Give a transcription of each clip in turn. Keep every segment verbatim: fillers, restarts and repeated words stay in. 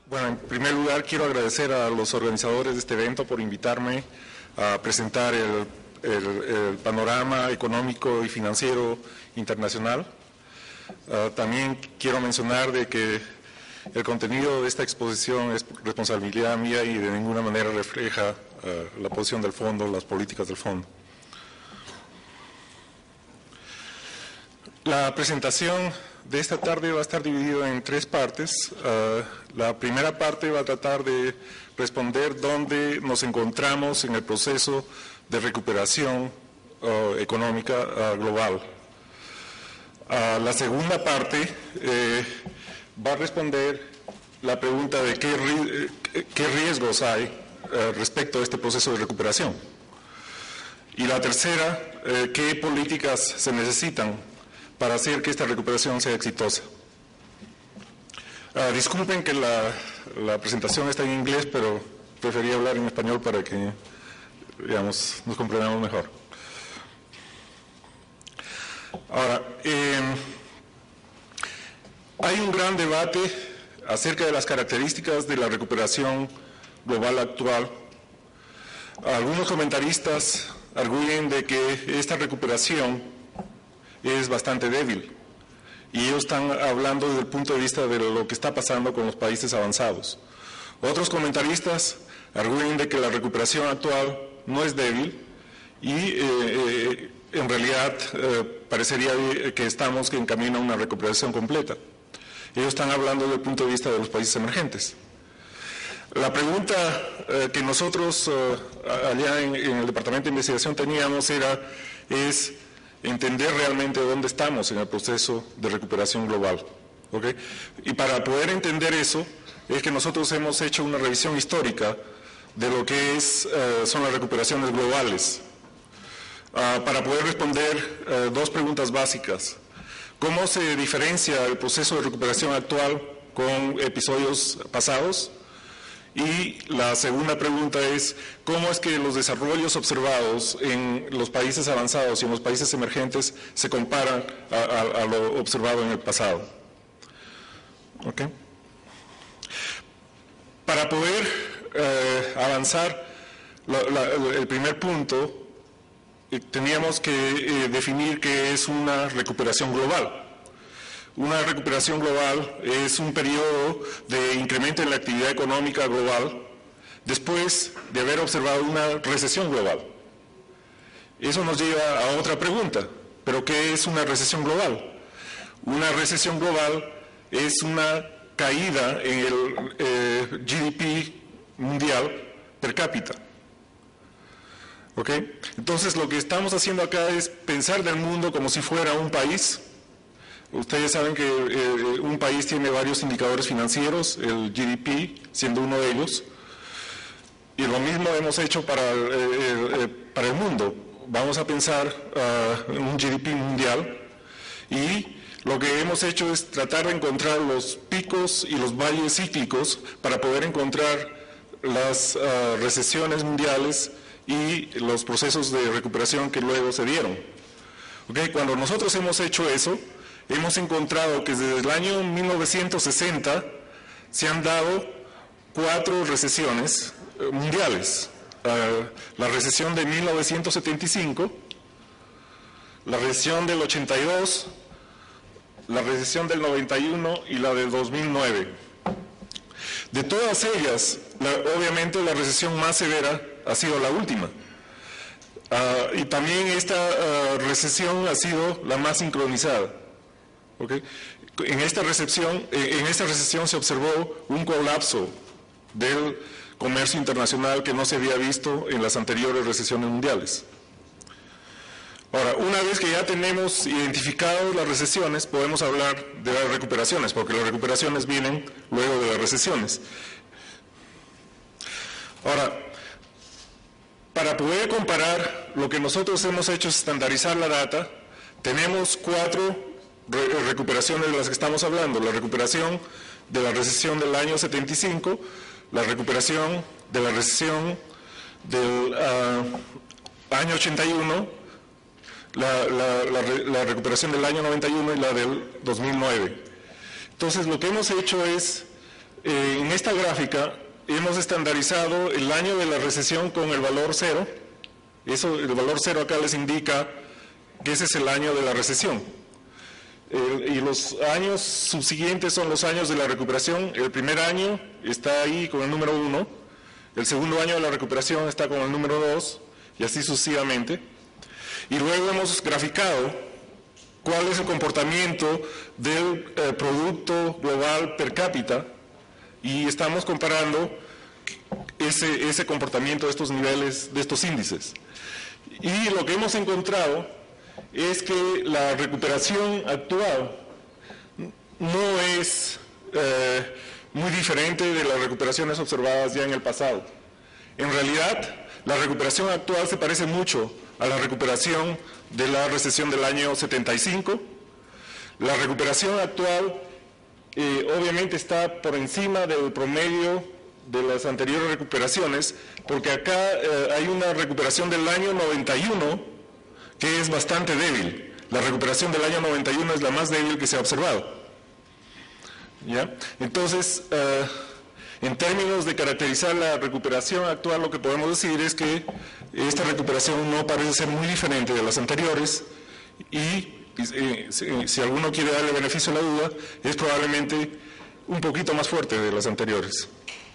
Bueno, en primer lugar quiero agradecer a los organizadores de este evento por invitarme a presentar el, el, el panorama económico y financiero internacional. Uh, también quiero mencionar de que el contenido de esta exposición es responsabilidad mía y de ninguna manera refleja uh, la posición del fondo, las políticas del fondo. La presentación de esta tarde va a estar dividida en tres partes. Uh, la primera parte va a tratar de responder dónde nos encontramos en el proceso de recuperación uh, económica uh, global. Uh, la segunda parte eh, va a responder la pregunta de qué, ri qué riesgos hay uh, respecto a este proceso de recuperación. Y la tercera, eh, qué políticas se necesitan para hacer que esta recuperación sea exitosa. Uh, disculpen que la, la presentación está en inglés, pero preferí hablar en español para que, digamos, nos comprendamos mejor. Ahora, eh, hay un gran debate acerca de las características de la recuperación global actual. Algunos comentaristas arguyen de que esta recuperación es bastante débil y ellos están hablando desde el punto de vista de lo que está pasando con los países avanzados. Otros comentaristas arguyen de que la recuperación actual no es débil y eh, eh, en realidad eh, parecería que estamos en camino a una recuperación completa. Ellos están hablando desde el punto de vista de los países emergentes. La pregunta eh, que nosotros eh, allá en, en el Departamento de Investigación teníamos era, es entender realmente dónde estamos en el proceso de recuperación global. ¿Okay? Y para poder entender eso, es que nosotros hemos hecho una revisión histórica de lo que es, uh, son las recuperaciones globales, uh, para poder responder uh, dos preguntas básicas. ¿Cómo se diferencia el proceso de recuperación actual con episodios pasados? Y la segunda pregunta es, ¿cómo es que los desarrollos observados en los países avanzados y en los países emergentes se comparan a, a, a lo observado en el pasado? ¿Okay? Para poder eh, avanzar, la, la, el primer punto, eh, teníamos que eh, definir qué es una recuperación global. Una recuperación global es un periodo de incremento en la actividad económica global después de haber observado una recesión global. Eso nos lleva a otra pregunta, ¿pero qué es una recesión global? Una recesión global es una caída en el eh, G D P mundial per cápita. ¿Ok? Entonces lo que estamos haciendo acá es pensar del mundo como si fuera un país. Ustedes saben que eh, un país tiene varios indicadores financieros, el G D P siendo uno de ellos, y lo mismo hemos hecho para, eh, eh, para el mundo. Vamos a pensar uh, en un G D P mundial y lo que hemos hecho es tratar de encontrar los picos y los valles cíclicos para poder encontrar las uh, recesiones mundiales y los procesos de recuperación que luego se dieron. ¿Okay? Cuando nosotros hemos hecho eso, hemos encontrado que desde el año mil novecientos sesenta se han dado cuatro recesiones eh, mundiales. Uh, la recesión de mil novecientos setenta y cinco, la recesión del ochenta y dos, la recesión del noventa y uno y la del dos mil nueve. De todas ellas, la, obviamente la recesión más severa ha sido la última. Uh, y también esta uh, recesión ha sido la más sincronizada. ¿Okay? En esta recesión, en esta recesión se observó un colapso del comercio internacional que no se había visto en las anteriores recesiones mundiales. Ahora, una vez que ya tenemos identificadas las recesiones, podemos hablar de las recuperaciones, porque las recuperaciones vienen luego de las recesiones. Ahora, para poder comparar, lo que nosotros hemos hecho es estandarizar la data. Tenemos cuatro recuperaciones de las que estamos hablando: la recuperación de la recesión del año setenta y cinco, la recuperación de la recesión del uh, año ochenta y uno, la, la, la, la recuperación del año noventa y uno y la del dos mil nueve. Entonces lo que hemos hecho es Eh, en esta gráfica hemos estandarizado el año de la recesión con el valor cero. Eso, el valor cero acá les indica que ese es el año de la recesión. Eh, y los años subsiguientes son los años de la recuperación. El primer año está ahí con el número uno, el segundo año de la recuperación está con el número dos, y así sucesivamente. Y luego hemos graficado cuál es el comportamiento del eh, Producto Global Per Cápita, y estamos comparando ese, ese comportamiento de estos niveles, de estos índices. Y lo que hemos encontrado es que la recuperación actual no es eh, muy diferente de las recuperaciones observadas ya en el pasado. En realidad, la recuperación actual se parece mucho a la recuperación de la recesión del año setenta y cinco. La recuperación actual eh, obviamente está por encima del promedio de las anteriores recuperaciones, porque acá eh, hay una recuperación del año noventa y uno que es bastante débil. La recuperación del año noventa y uno es la más débil que se ha observado. ¿Ya? Entonces, eh, en términos de caracterizar la recuperación actual, lo que podemos decir es que esta recuperación no parece ser muy diferente de las anteriores, y eh, si, si alguno quiere darle beneficio a la duda, es probablemente un poquito más fuerte de las anteriores.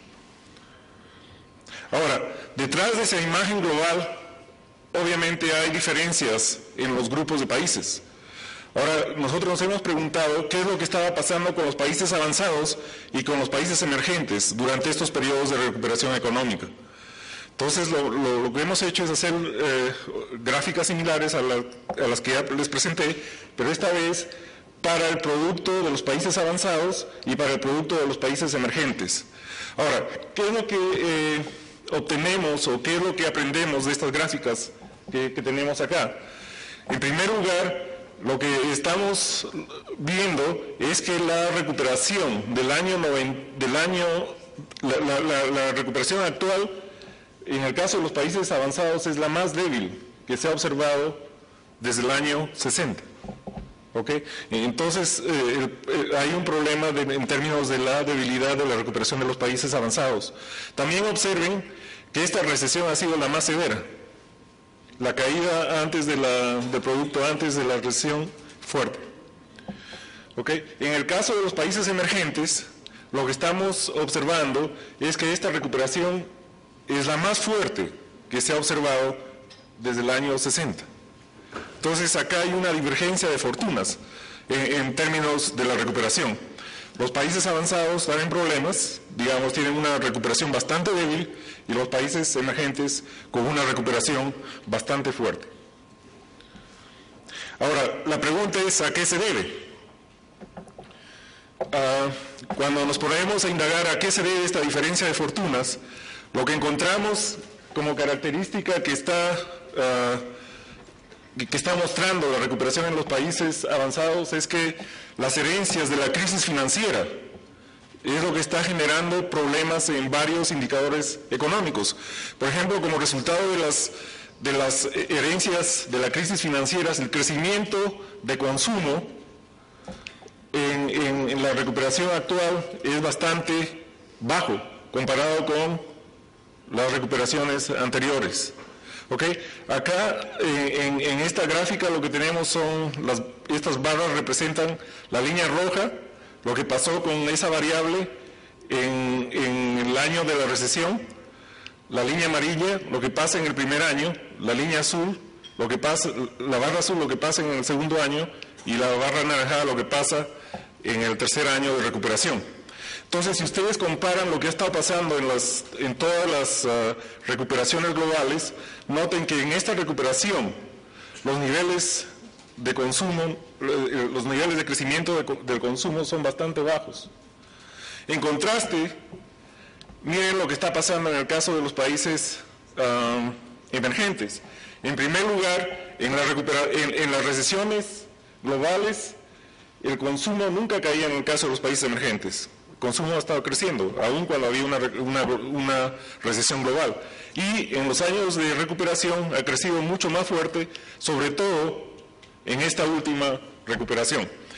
Ahora, detrás de esa imagen global, obviamente hay diferencias en los grupos de países. Ahora, nosotros nos hemos preguntado qué es lo que estaba pasando con los países avanzados y con los países emergentes durante estos periodos de recuperación económica. Entonces, lo, lo, lo que hemos hecho es hacer eh, gráficas similares a, la, a las que ya les presenté, pero esta vez para el producto de los países avanzados y para el producto de los países emergentes. Ahora, ¿qué es lo que eh, obtenemos o qué es lo que aprendemos de estas gráficas que, que tenemos acá? En primer lugar, lo que estamos viendo es que la recuperación del año, del año la, la, la, la recuperación actual, en el caso de los países avanzados, es la más débil que se ha observado desde el año sesenta. ¿Okay? Entonces, eh, el, hay un problema de, en términos de la debilidad de la recuperación de los países avanzados. También observen que esta recesión ha sido la más severa. La caída antes de la, del producto, antes de la recesión, fuerte. ¿Okay? En el caso de los países emergentes, lo que estamos observando es que esta recuperación es la más fuerte que se ha observado desde el año sesenta. Entonces, acá hay una divergencia de fortunas en, en términos de la recuperación. Los países avanzados están en problemas, digamos, tienen una recuperación bastante débil, y los países emergentes con una recuperación bastante fuerte. Ahora, la pregunta es, ¿a qué se debe? Uh, cuando nos ponemos a indagar a qué se debe esta diferencia de fortunas, lo que encontramos como característica que está, uh, que está mostrando la recuperación en los países avanzados es que las herencias de la crisis financiera es lo que está generando problemas en varios indicadores económicos. Por ejemplo, como resultado de las, de las herencias de la crisis financiera, el crecimiento de consumo en, en, en la recuperación actual es bastante bajo comparado con las recuperaciones anteriores. ¿Okay? Acá eh, en, en esta gráfica lo que tenemos son, las, estas barras representan la línea roja, lo que pasó con esa variable en, en el año de la recesión, la línea amarilla, lo que pasa en el primer año, la línea azul, lo que pasa, la barra azul, lo que pasa en el segundo año, y la barra anaranjada, lo que pasa en el tercer año de recuperación. Entonces, si ustedes comparan lo que ha estado pasando en, las, en todas las uh, recuperaciones globales, noten que en esta recuperación los niveles de consumo, los niveles de crecimiento de, del consumo son bastante bajos. En contraste, miren lo que está pasando en el caso de los países uh, emergentes. En primer lugar, en, la recupera, en, en las recesiones globales, el consumo nunca caía en el caso de los países emergentes. El consumo ha estado creciendo, aun cuando había una, una, una recesión global. Y en los años de recuperación ha crecido mucho más fuerte, sobre todo en esta última recuperación.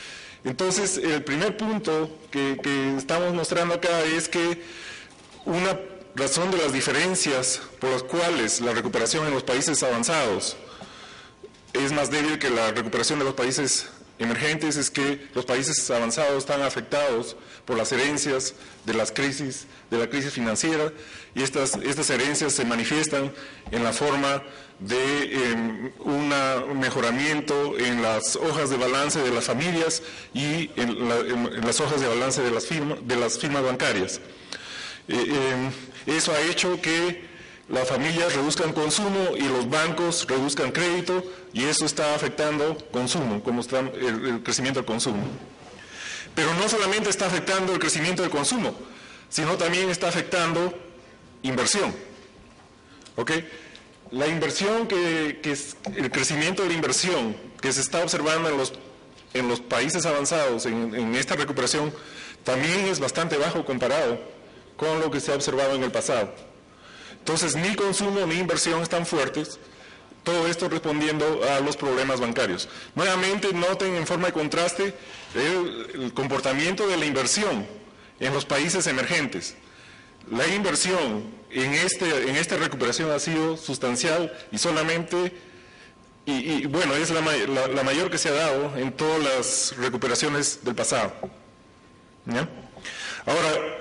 Entonces, el primer punto que, que estamos mostrando acá es que una razón de las diferencias por las cuales la recuperación en los países avanzados es más débil que la recuperación de los países emergentes es que los países avanzados están afectados por las herencias de las crisis, de la crisis financiera, y estas, estas herencias se manifiestan en la forma de eh, una, un mejoramiento en las hojas de balance de las familias y en, la, en, en las hojas de balance de las, firma, de las firmas bancarias. Eh, eh, eso ha hecho que las familias reduzcan consumo y los bancos reduzcan crédito, y eso está afectando consumo, como está el, el crecimiento del consumo. Pero no solamente está afectando el crecimiento del consumo, sino también está afectando inversión. ¿Ok? La inversión, que, que es el crecimiento de la inversión que se está observando en los, en los países avanzados, en, en esta recuperación, también es bastante bajo comparado con lo que se ha observado en el pasado. Entonces, ni consumo ni inversión están fuertes, todo esto respondiendo a los problemas bancarios. Nuevamente, noten en forma de contraste el, el comportamiento de la inversión en los países emergentes. La inversión en, este, en esta recuperación ha sido sustancial y solamente, y, y bueno, es la, la, la mayor que se ha dado en todas las recuperaciones del pasado. ¿Ya? Ahora,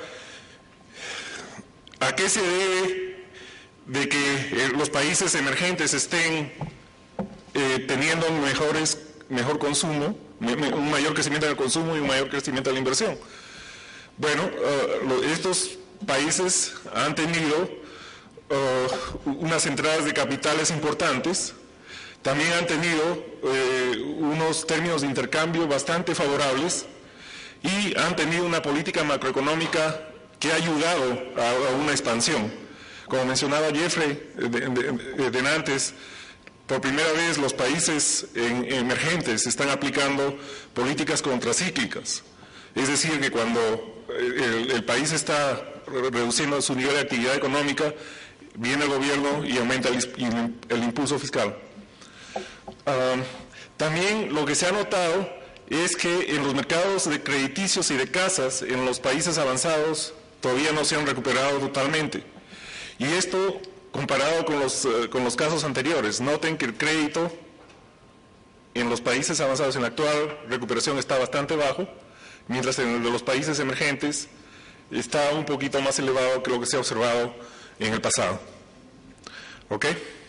¿a qué se debe de que eh, los países emergentes estén eh, teniendo mejores, mejor consumo, me, me, un mayor crecimiento del consumo y un mayor crecimiento de la inversión? Bueno, uh, lo, estos países han tenido uh, unas entradas de capitales importantes, también han tenido eh, unos términos de intercambio bastante favorables y han tenido una política macroeconómica que ha ayudado a, a una expansión. Como mencionaba Jeffrey de, de, de antes, por primera vez los países en, emergentes están aplicando políticas contracíclicas. Es decir, que cuando el, el país está reduciendo su nivel de actividad económica, viene el gobierno y aumenta el, el impulso fiscal. Uh, también lo que se ha notado es que en los mercados de crediticios y de casas en los países avanzados todavía no se han recuperado totalmente. Y esto comparado con los, uh, con los casos anteriores. Noten que el crédito en los países avanzados en la actual recuperación está bastante bajo, mientras en el de los países emergentes está un poquito más elevado que lo que se ha observado en el pasado. ¿Ok?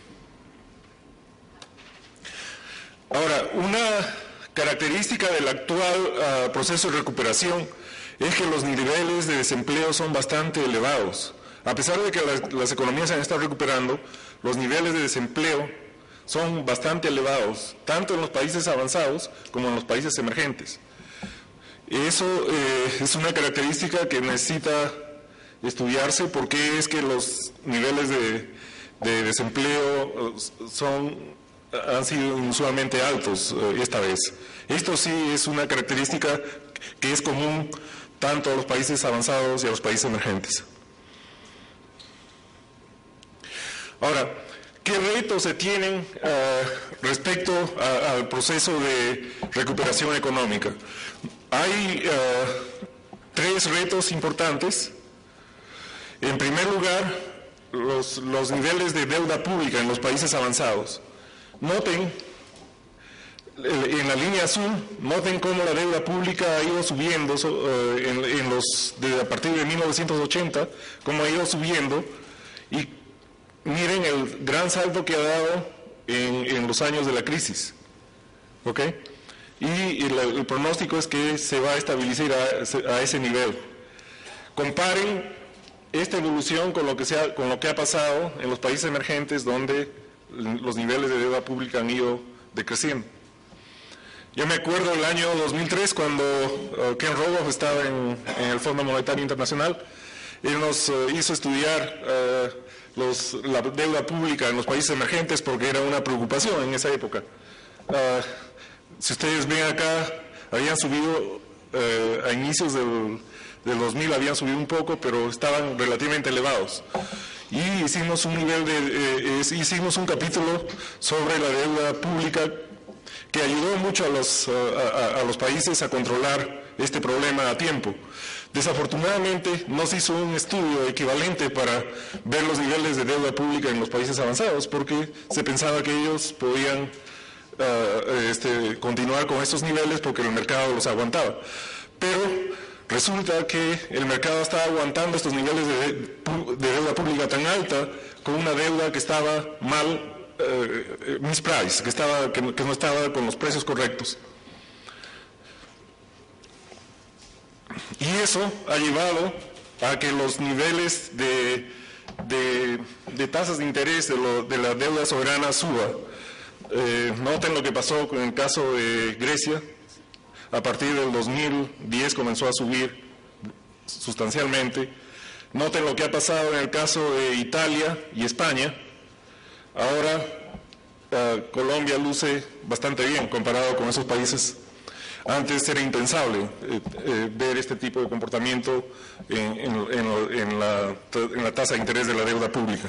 Ahora, una característica del actual uh, proceso de recuperación es que los niveles de desempleo son bastante elevados. A pesar de que las, las economías se han estado recuperando, los niveles de desempleo son bastante elevados, tanto en los países avanzados como en los países emergentes. Eso eh, es una característica que necesita estudiarse, porque es que los niveles de, de desempleo son, han sido inusualmente altos eh, esta vez. Esto sí es una característica que es común tanto a los países avanzados y a los países emergentes. Ahora, ¿qué retos se tienen uh, respecto a, al proceso de recuperación económica? Hay uh, tres retos importantes. En primer lugar, los, los niveles de deuda pública en los países avanzados. Noten, en la línea azul, noten cómo la deuda pública ha ido subiendo uh, en, en los, de, a partir de mil novecientos ochenta, cómo ha ido subiendo, y miren el gran salto que ha dado en, en los años de la crisis. ¿Ok? Y, y el, el pronóstico es que se va a estabilizar a, a ese nivel. Comparen esta evolución con lo, que se ha, con lo que ha pasado en los países emergentes, donde los niveles de deuda pública han ido decreciendo. Yo me acuerdo del año dos mil tres, cuando uh, Ken Rogoff estaba en, en el Fondo Monetario Internacional. Él nos uh, hizo estudiar uh, los, la deuda pública en los países emergentes, porque era una preocupación en esa época. Uh, si ustedes ven acá, habían subido uh, a inicios del, del dos mil, habían subido un poco, pero estaban relativamente elevados. Y hicimos un nivel de, eh, hicimos un capítulo sobre la deuda pública que ayudó mucho a los, a, a los países a controlar este problema a tiempo. Desafortunadamente no se hizo un estudio equivalente para ver los niveles de deuda pública en los países avanzados, porque se pensaba que ellos podían uh, este, continuar con estos niveles porque el mercado los aguantaba. Pero resulta que el mercado estaba aguantando estos niveles de, de deuda pública tan alta con una deuda que estaba mal Uh, mispriced, que, estaba, que, que no estaba con los precios correctos. Y eso ha llevado a que los niveles de, de, de tasas de interés de, lo, de la deuda soberana suba. Eh, noten lo que pasó con el caso de Grecia. A partir del dos mil diez comenzó a subir sustancialmente. Noten lo que ha pasado en el caso de Italia y España. Ahora uh, Colombia luce bastante bien comparado con esos países. Antes era impensable eh, eh, ver este tipo de comportamiento en, en, en, en, la, en la tasa de interés de la deuda pública.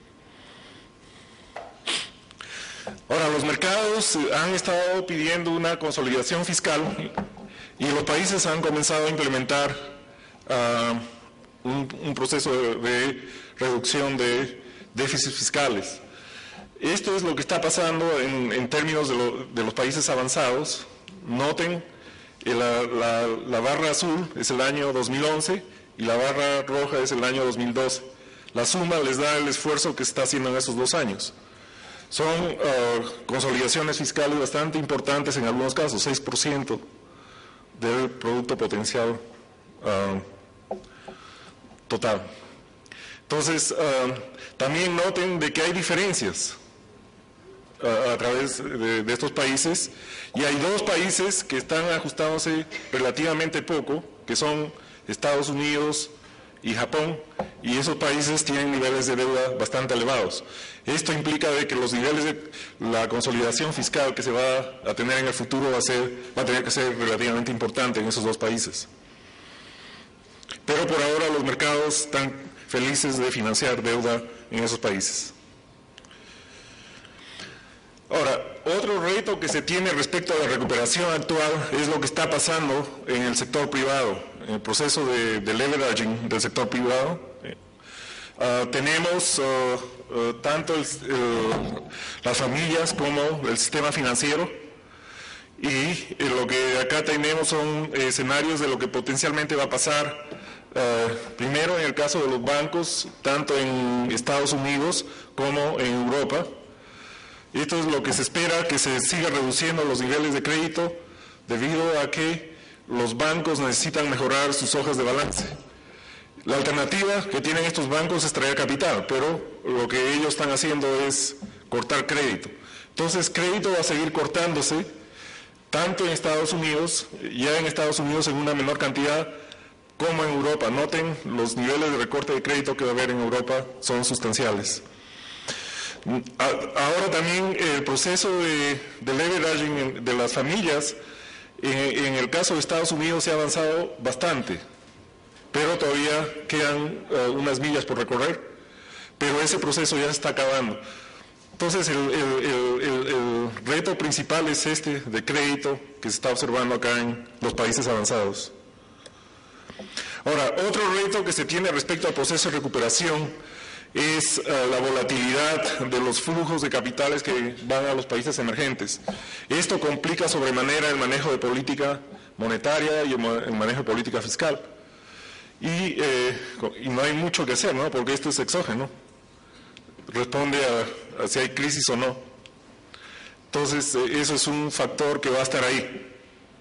Ahora, los mercados han estado pidiendo una consolidación fiscal y los países han comenzado a implementar uh, un, un proceso de, de reducción de déficits fiscales. Esto es lo que está pasando en, en términos de, lo, de los países avanzados. Noten, la, la, la barra azul es el año dos mil once y la barra roja es el año dos mil doce. La suma les da el esfuerzo que se está haciendo en esos dos años. Son uh, consolidaciones fiscales bastante importantes en algunos casos, seis por ciento del producto potencial uh, total. Entonces, uh, también noten de que hay diferencias a través de, de estos países, y hay dos países que están ajustándose relativamente poco, que son Estados Unidos y Japón, y esos países tienen niveles de deuda bastante elevados. Esto implica de que los niveles de la consolidación fiscal que se va a tener en el futuro va a, ser, va a tener que ser relativamente importante en esos dos países. Pero por ahora los mercados están felices de financiar deuda en esos países. Ahora, otro reto que se tiene respecto a la recuperación actual es lo que está pasando en el sector privado, en el proceso de, de leveraging del sector privado. Uh, tenemos uh, uh, tanto el, uh, las familias como el sistema financiero, y eh, lo que acá tenemos son eh, escenarios de lo que potencialmente va a pasar. Uh, primero, en el caso de los bancos, tanto en Estados Unidos como en Europa. Esto es lo que se espera, que se siga reduciendo los niveles de crédito debido a que los bancos necesitan mejorar sus hojas de balance. La alternativa que tienen estos bancos es traer capital, pero lo que ellos están haciendo es cortar crédito. Entonces, crédito va a seguir cortándose, tanto en Estados Unidos, ya en Estados Unidos en una menor cantidad, como en Europa. Noten, los niveles de recorte de crédito que va a haber en Europa son sustanciales. Ahora también el proceso de, de leveraging de las familias, en, en el caso de Estados Unidos se ha avanzado bastante, pero todavía quedan uh, unas millas por recorrer, pero ese proceso ya se está acabando. Entonces el, el, el, el, el reto principal es este de crédito que se está observando acá en los países avanzados. Ahora, otro reto que se tiene respecto al proceso de recuperación es uh, la volatilidad de los flujos de capitales que van a los países emergentes. Esto complica sobremanera el manejo de política monetaria y el, el manejo de política fiscal. Y, eh, y no hay mucho que hacer, ¿no? Porque esto es exógeno. Responde a, a si hay crisis o no. Entonces, eh, eso es un factor que va a estar ahí.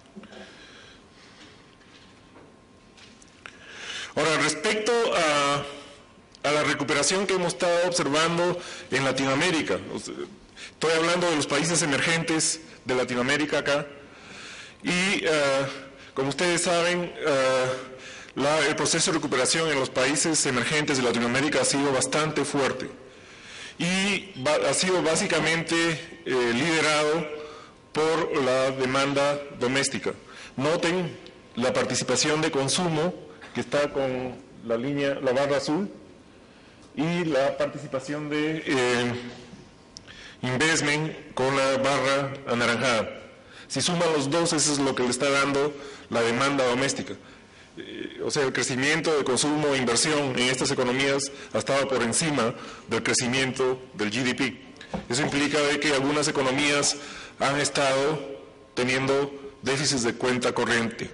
Ahora, respecto a a la recuperación que hemos estado observando en Latinoamérica. Estoy hablando de los países emergentes de Latinoamérica acá. Y uh, como ustedes saben, uh, la, el proceso de recuperación en los países emergentes de Latinoamérica ha sido bastante fuerte. Y va, ha sido básicamente eh, liderado por la demanda doméstica. Noten la participación de consumo, que está con la línea, la barra azul, y la participación de eh, investment con la barra anaranjada. Si suman los dos, eso es lo que le está dando la demanda doméstica. Eh, o sea, el crecimiento de consumo e inversión en estas economías ha estado por encima del crecimiento del G D P. Eso implica de que algunas economías han estado teniendo déficits de cuenta corriente.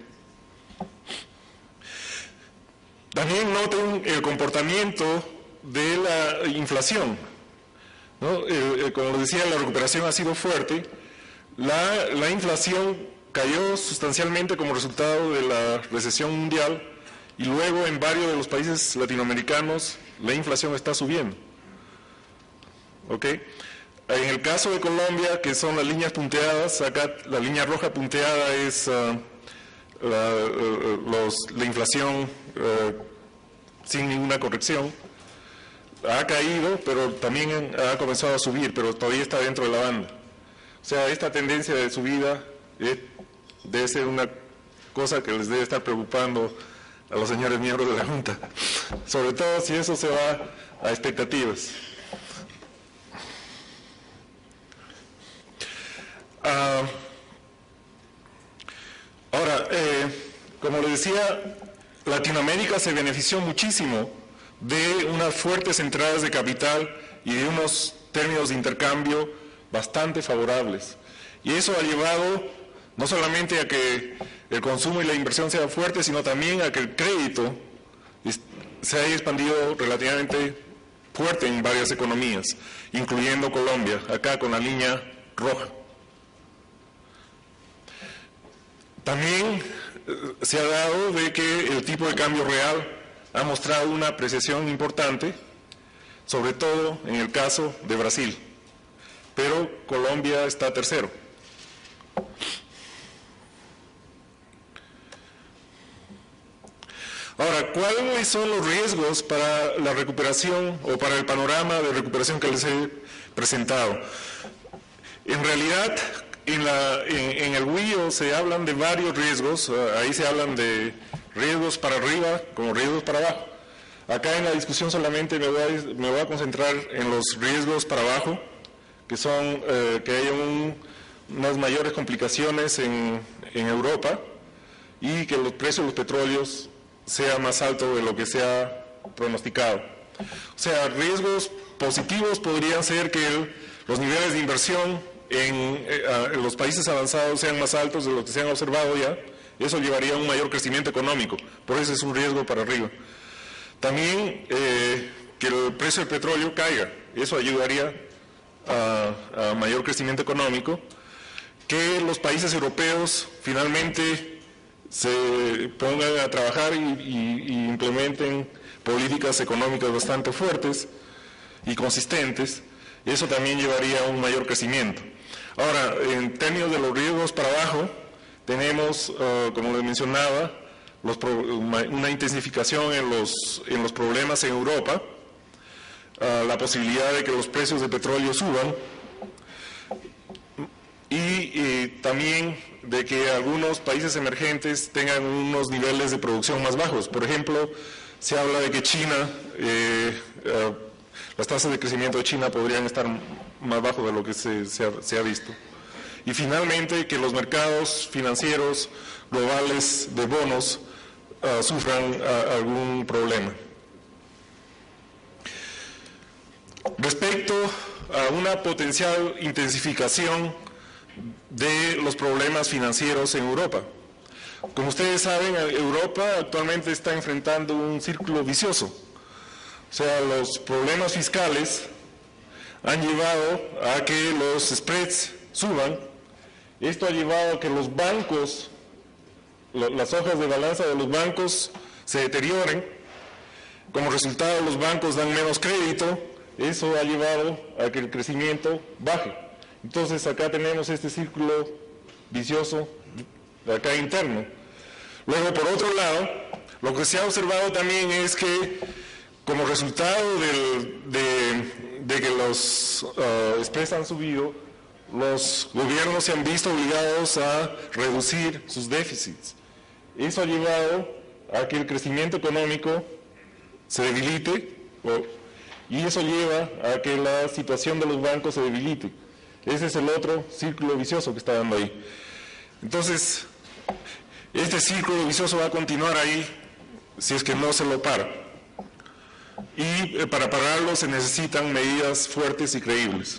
También noten el comportamiento de la inflación, ¿no? Eh, eh, como les decía, la recuperación ha sido fuerte. La, la inflación cayó sustancialmente como resultado de la recesión mundial y luego en varios de los países latinoamericanos la inflación está subiendo. ¿Ok? En el caso de Colombia, que son las líneas punteadas, acá la línea roja punteada es uh, la, uh, los, la inflación uh, sin ninguna corrección. Ha caído, pero también ha comenzado a subir, pero todavía está dentro de la banda. O sea, esta tendencia de subida eh, debe ser una cosa que les debe estar preocupando a los señores miembros de la Junta, sobre todo si eso se va a expectativas. Uh, ahora, eh, como les decía, Latinoamérica se benefició muchísimo de unas fuertes entradas de capital y de unos términos de intercambio bastante favorables. Y eso ha llevado no solamente a que el consumo y la inversión sean fuertes, sino también a que el crédito se haya expandido relativamente fuerte en varias economías, incluyendo Colombia, acá con la línea roja. También se ha dado de que el tipo de cambio real ha mostrado una apreciación importante, sobre todo en el caso de Brasil, pero Colombia está tercero. Ahora, ¿cuáles son los riesgos para la recuperación o para el panorama de recuperación que les he presentado? En realidad, En, la, en, en el W I O se hablan de varios riesgos, uh, ahí se hablan de riesgos para arriba como riesgos para abajo. Acá en la discusión solamente me voy a, me voy a concentrar en los riesgos para abajo, que son uh, que haya un, unas mayores complicaciones en, en Europa y que los precios de los petróleos sean más altos de lo que se ha pronosticado. O sea, riesgos positivos podrían ser que el, los niveles de inversión En, eh, en los países avanzados sean más altos de lo que se han observado ya, eso llevaría a un mayor crecimiento económico, por eso es un riesgo para arriba. También eh, que el precio del petróleo caiga, eso ayudaría a, a mayor crecimiento económico. Que los países europeos finalmente se pongan a trabajar y, y, y implementen políticas económicas bastante fuertes y consistentes, eso también llevaría a un mayor crecimiento. Ahora, en términos de los riesgos para abajo, tenemos, uh, como les mencionaba, los pro, una, una intensificación en los, en los problemas en Europa, uh, la posibilidad de que los precios de petróleo suban y, y también de que algunos países emergentes tengan unos niveles de producción más bajos. Por ejemplo, se habla de que China, eh, uh, las tasas de crecimiento de China podrían estar más bajo de lo que se, se, ha, se ha visto. Y finalmente, que los mercados financieros globales de bonos uh, sufran uh, algún problema. Respecto a una potencial intensificación de los problemas financieros en Europa. Como ustedes saben, Europa actualmente está enfrentando un círculo vicioso. O sea, los problemas fiscales han llevado a que los spreads suban. Esto ha llevado a que los bancos, las hojas de balanza de los bancos se deterioren. Como resultado, los bancos dan menos crédito. Eso ha llevado a que el crecimiento baje. Entonces, acá tenemos este círculo vicioso acá interno. Luego, por otro lado, lo que se ha observado también es que como resultado del, de, de que los uh, spreads han subido, los gobiernos se han visto obligados a reducir sus déficits. Eso ha llevado a que el crecimiento económico se debilite o, y eso lleva a que la situación de los bancos se debilite. Ese es el otro círculo vicioso que está dando ahí. Entonces, este círculo vicioso va a continuar ahí si es que no se lo para. Y eh, para pararlo se necesitan medidas fuertes y creíbles.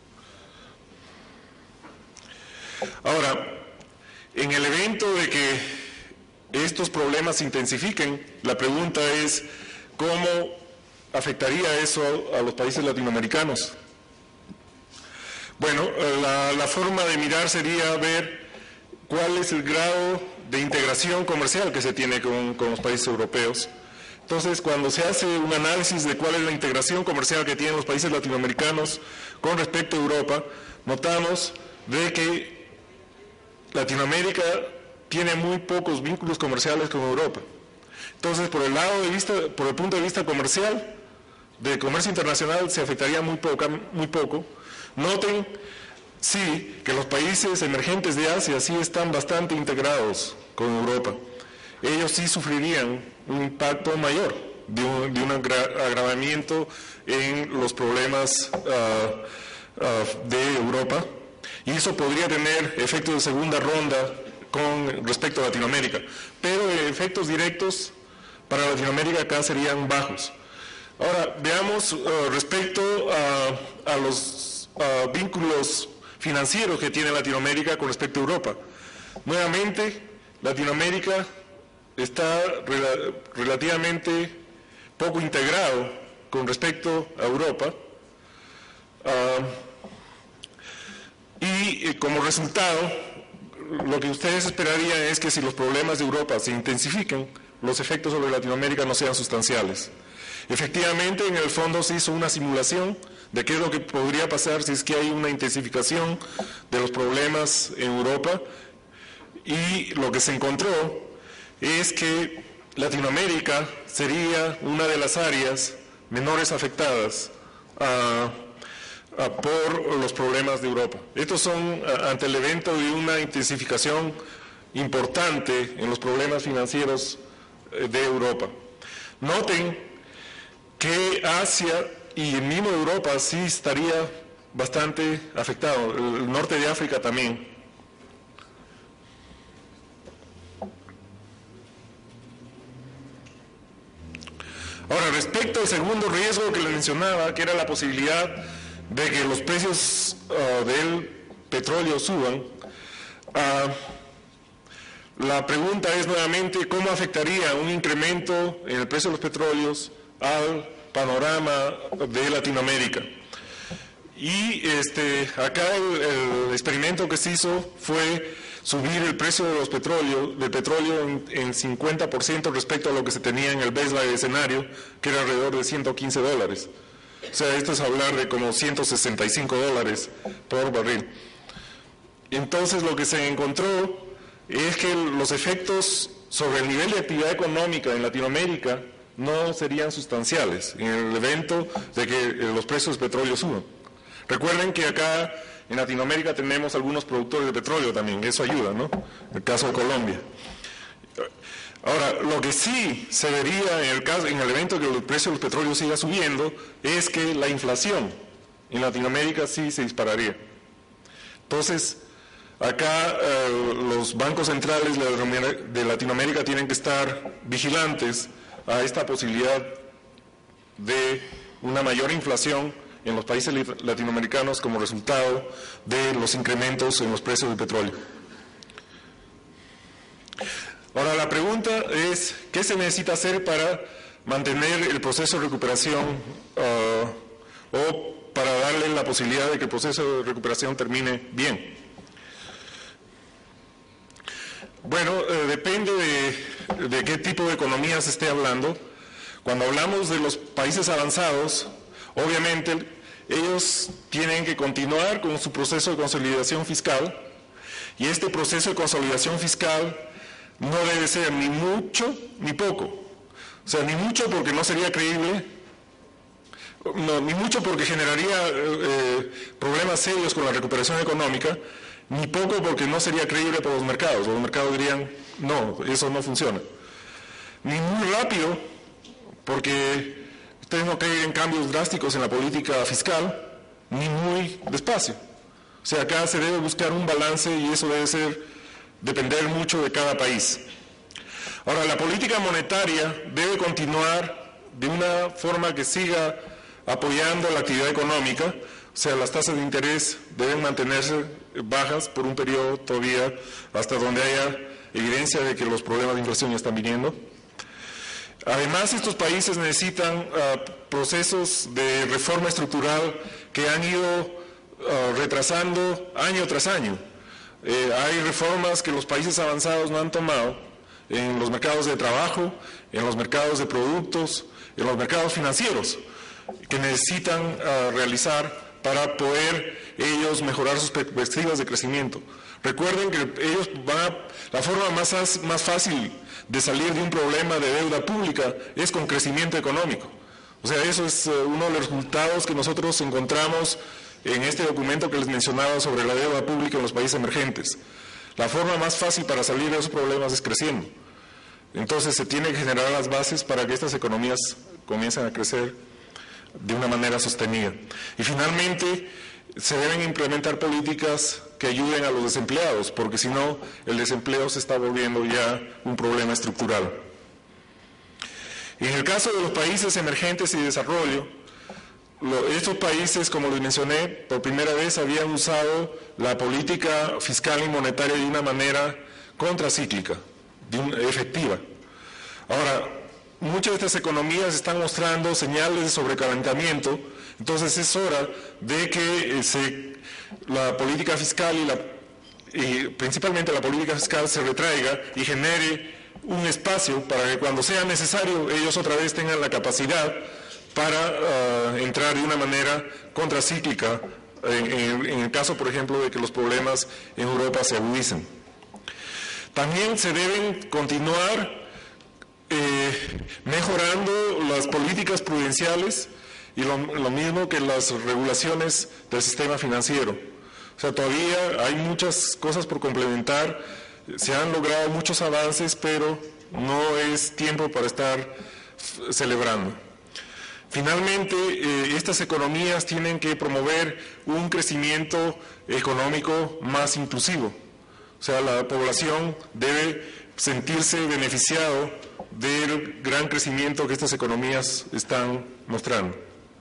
Ahora, en el evento de que estos problemas se intensifiquen, la pregunta es ¿cómo afectaría eso a los países latinoamericanos? Bueno, la, la forma de mirar sería ver cuál es el grado de integración comercial que se tiene con, con los países europeos. Entonces, cuando se hace un análisis de cuál es la integración comercial que tienen los países latinoamericanos con respecto a Europa, notamos de que Latinoamérica tiene muy pocos vínculos comerciales con Europa. Entonces, por el lado de vista, por el punto de vista comercial, de comercio internacional, se afectaría muy, poca, muy poco. Noten, sí, que los países emergentes de Asia sí están bastante integrados con Europa. Ellos sí sufrirían un impacto mayor de un, de un agravamiento en los problemas uh, uh, de Europa, y eso podría tener efectos de segunda ronda con respecto a Latinoamérica, pero efectos directos para Latinoamérica acá serían bajos. Ahora, veamos uh, respecto a, a los uh, vínculos financieros que tiene Latinoamérica con respecto a Europa. Nuevamente, Latinoamérica está rel relativamente poco integrado con respecto a Europa, uh, y eh, como resultado, lo que ustedes esperarían es que si los problemas de Europa se intensifican, los efectos sobre Latinoamérica no sean sustanciales. Efectivamente, en el fondo se hizo una simulación de qué es lo que podría pasar si es que hay una intensificación de los problemas en Europa, y lo que se encontró es que Latinoamérica sería una de las áreas menores afectadas uh, uh, por los problemas de Europa. Estos son uh, ante el evento de una intensificación importante en los problemas financieros uh, de Europa. Noten que Asia y el mismo Europa sí estaría bastante afectado, el norte de África también. Ahora, respecto al segundo riesgo que les mencionaba, que era la posibilidad de que los precios uh, del petróleo suban, uh, la pregunta es nuevamente cómo afectaría un incremento en el precio de los petróleos al panorama de Latinoamérica. Y este, acá el, el experimento que se hizo fue subir el precio de los petróleos, del petróleo en, en cincuenta por ciento respecto a lo que se tenía en el baseline de escenario, que era alrededor de ciento quince dólares. O sea, esto es hablar de como ciento sesenta y cinco dólares por barril. Entonces, lo que se encontró es que los efectos sobre el nivel de actividad económica en Latinoamérica no serían sustanciales en el evento de que los precios del petróleo suban. Recuerden que acá en Latinoamérica tenemos algunos productores de petróleo también, eso ayuda, ¿no? El caso de Colombia. Ahora, lo que sí se vería en el, caso, en el evento que el precio del petróleo siga subiendo es que la inflación en Latinoamérica sí se dispararía. Entonces, acá eh, los bancos centrales de Latinoamérica tienen que estar vigilantes a esta posibilidad de una mayor inflación en los países latinoamericanos como resultado de los incrementos en los precios del petróleo. Ahora, la pregunta es, ¿qué se necesita hacer para mantener el proceso de recuperación uh, o para darle la posibilidad de que el proceso de recuperación termine bien? Bueno, eh, depende de, de qué tipo de economía se esté hablando. Cuando hablamos de los países avanzados, obviamente ellos tienen que continuar con su proceso de consolidación fiscal, y este proceso de consolidación fiscal no debe ser ni mucho ni poco. O sea, ni mucho porque no sería creíble, no, ni mucho porque generaría eh, problemas serios con la recuperación económica, ni poco porque no sería creíble para los mercados. Los mercados dirían, no, eso no funciona. Ni muy rápido porque ustedes no caen en cambios drásticos en la política fiscal, ni muy despacio. O sea, acá se debe buscar un balance, y eso debe ser depender mucho de cada país. Ahora, la política monetaria debe continuar de una forma que siga apoyando la actividad económica, o sea, las tasas de interés deben mantenerse bajas por un periodo todavía hasta donde haya evidencia de que los problemas de inflación ya están viniendo. Además, estos países necesitan uh, procesos de reforma estructural que han ido uh, retrasando año tras año. Eh, hay reformas que los países avanzados no han tomado en los mercados de trabajo, en los mercados de productos, en los mercados financieros, que necesitan uh, realizar para poder ellos mejorar sus perspectivas de crecimiento. Recuerden que ellos van a, la forma más, más fácil de salir de un problema de deuda pública es con crecimiento económico. O sea, eso es uh, uno de los resultados que nosotros encontramos en este documento que les mencionaba sobre la deuda pública en los países emergentes. La forma más fácil para salir de esos problemas es creciendo. Entonces se tienen que generar las bases para que estas economías comiencen a crecer de una manera sostenida. Y finalmente, se deben implementar políticas que ayuden a los desempleados, porque si no, el desempleo se está volviendo ya un problema estructural. En el caso de los países emergentes y de desarrollo, lo, estos países, como les mencioné, por primera vez habían usado la política fiscal y monetaria de una manera contracíclica, de un, efectiva. Ahora, muchas de estas economías están mostrando señales de sobrecalentamiento, entonces es hora de que eh, se, la política fiscal y, la, y principalmente la política fiscal se retraiga y genere un espacio para que cuando sea necesario ellos otra vez tengan la capacidad para uh, entrar de una manera contracíclica en, en, en el caso, por ejemplo, de que los problemas en Europa se agudicen. También se deben continuar eh, mejorando las políticas prudenciales y lo, lo mismo que las regulaciones del sistema financiero. O sea, todavía hay muchas cosas por complementar, se han logrado muchos avances, pero no es tiempo para estar celebrando. Finalmente, eh, estas economías tienen que promover un crecimiento económico más inclusivo. O sea, la población debe sentirse beneficiado del gran crecimiento que estas economías están mostrando.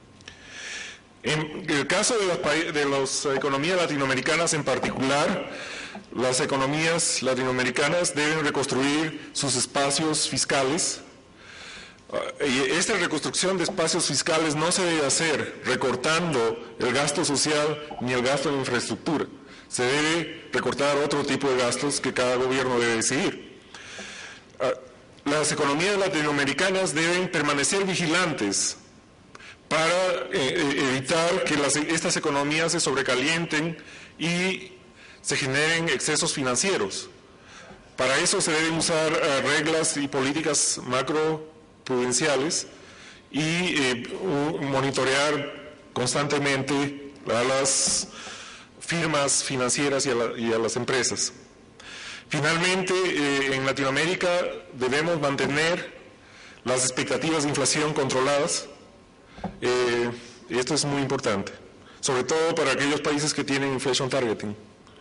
En el caso de las, de las economías latinoamericanas en particular, las economías latinoamericanas deben reconstruir sus espacios fiscales. Y esta reconstrucción de espacios fiscales no se debe hacer recortando el gasto social ni el gasto en infraestructura. Se debe recortar otro tipo de gastos que cada gobierno debe decidir. Las economías latinoamericanas deben permanecer vigilantes para eh, evitar que las, estas economías se sobrecalienten y se generen excesos financieros. Para eso se deben usar uh, reglas y políticas macroprudenciales y eh, monitorear constantemente a las firmas financieras y a, la, y a las empresas. Finalmente, eh, en Latinoamérica debemos mantener las expectativas de inflación controladas. Eh, esto es muy importante, sobre todo para aquellos países que tienen inflation targeting.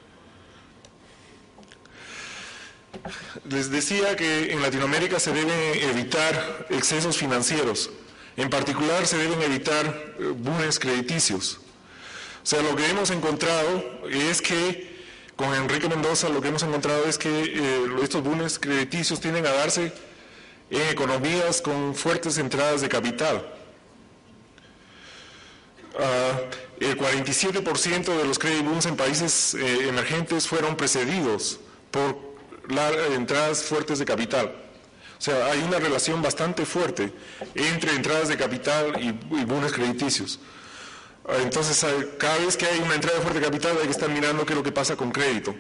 Les decía que en Latinoamérica se deben evitar excesos financieros, en particular se deben evitar bunes crediticios. O sea, lo que hemos encontrado es que, con Enrique Mendoza, lo que hemos encontrado es que eh, estos bunes crediticios tienden a darse en economías con fuertes entradas de capital. Uh, el cuarenta y siete por ciento de los credit booms en países eh, emergentes fueron precedidos por las entradas fuertes de capital. O sea, hay una relación bastante fuerte entre entradas de capital y, y bonos crediticios. Uh, entonces, cada vez que hay una entrada fuerte de capital hay que estar mirando qué es lo que pasa con crédito.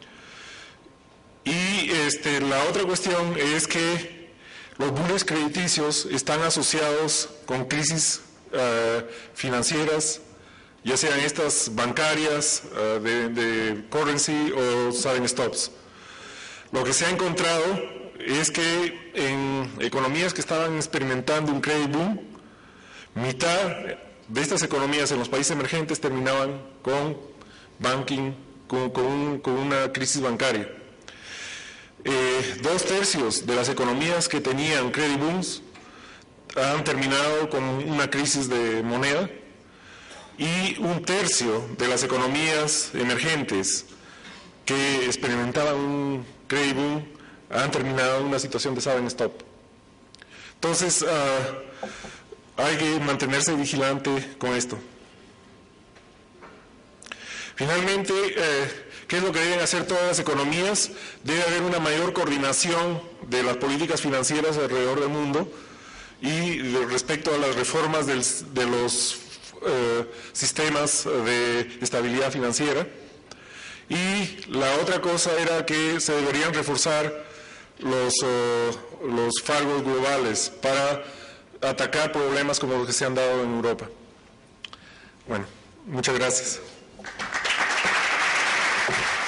Y este, la otra cuestión es que los bonos crediticios están asociados con crisis Uh, financieras, ya sean estas bancarias, uh, de, de currency o sudden stops. Lo que se ha encontrado es que en economías que estaban experimentando un credit boom, mitad de estas economías en los países emergentes terminaban con banking, con, con, un, con una crisis bancaria. Eh, dos tercios de las economías que tenían credit booms han terminado con una crisis de moneda y un tercio de las economías emergentes que experimentaban un credit boom han terminado en una situación de sudden stop. Entonces, uh, hay que mantenerse vigilante con esto. Finalmente, eh, ¿qué es lo que deben hacer todas las economías? Debe haber una mayor coordinación de las políticas financieras alrededor del mundo y de, respecto a las reformas del, de los eh, sistemas de estabilidad financiera. Y la otra cosa era que se deberían reforzar los, uh, los firewalls globales para atacar problemas como los que se han dado en Europa. Bueno, muchas gracias.